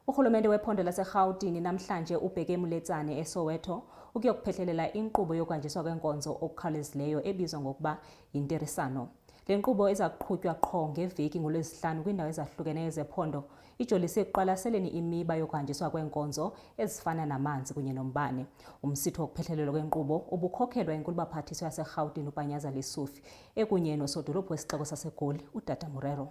Uhulumende wephondo laseGauteng namhlanje ubheke eMuletsane eSoweto ukuyokuphehlelela inkqubo yokwanjiswa kwenkonzo okukhawulezileyo ebizwa ngokuba yinterisano. Le nkqubo izakuqhutywa qho ngeveki ngoLwesihlanu kwindawo ezahlukeneyo zephondo, ijolise ekuqwalaseleni imiba yokwanjiswa kwenkonzo ezifana namanzi kunye nombane. Umsitho wokuphehlelelwa kwenkqubo ubukhokhelwa yinkulu-baphathiswa yaseGauteng uPanyaza Lesufi ekunye nosodolophu wesixeko saseGoli uTata Morero.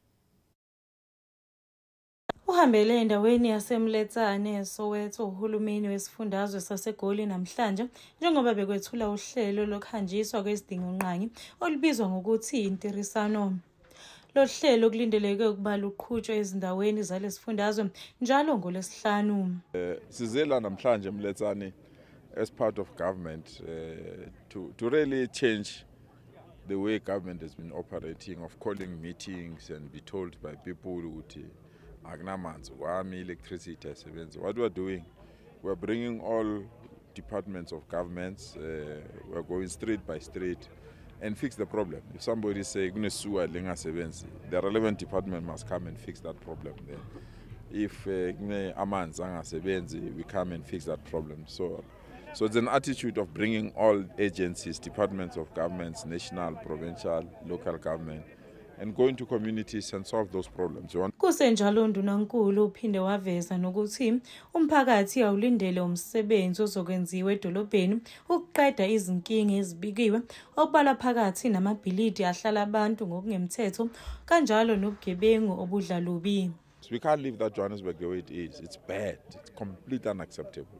Uhambele endaweni yaseMuletsane eSoweto uhulumeni wesifundazwe saseGoli namhlanje njengoba bekwethula uhlelo lokhanjiswa kwezidingongqangi olubizwa ngokuthi interisano. Lo hlelo kulindeleke ukuba luqhutshwe ezindaweni zalesifundazwe njalo ngoLwesihlanu. Sizela namhlanje eMuletsane as part of government to really change the way government has been operating, of calling meetings and be told by people ukuthi akunamanzi, wami electricity asebenza. What we are doing, we are bringing all departments of governments, we are going street by street and fix the problem. If somebody say kunesewer lingasebenzi, the relevant department must come and fix that problem there. If amanzi angasebenzi, we come and fix that problem. So it's an attitude of bringing all agencies, departments of governments, national, provincial, local government, and go into communities and solve those problems. Kusenjalo uNdunankulu uphinde waveza nokuthi umphakathi awulindele umsebenzi ozokwenziwa edolobheni ukuqeda izinkinga ezibikiwe obala phakathi namabhilidi ahlala abantu ngokungemthetho kanjalo nobugebengu obudlalubi. We can't leave that Johannesburg the way it is. It's bad. It's completely unacceptable.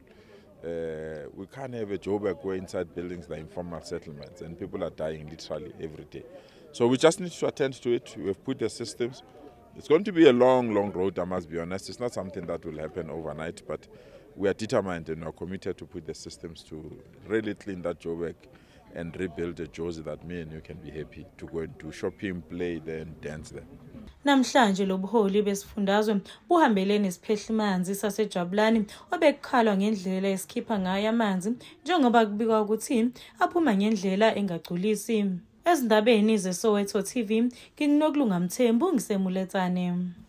We can't have a Joburg where inside buildings like informal settlements and people are dying literally every day. So we just need to attend to it. We've put the systems. It's going to be a long road, I must be honest. It's not something that will happen overnight, but we are determined and are committed to put the systems to really clean that Joburg and rebuild a Jozi that me and you can be happy to go and do shopping, play there and dance there. Namhlanje lobuholi besifundazwe buhambele nesiphehlimanzi saseJabulani obekukhalwa ngendlela esikhipha ngayo amanzi njengoba kubikwa ukuthi aphuma ngendlela engagculisi. Ezindabeni zeSoweto TV, nginokulunga Mthembu ngiseMuletsane.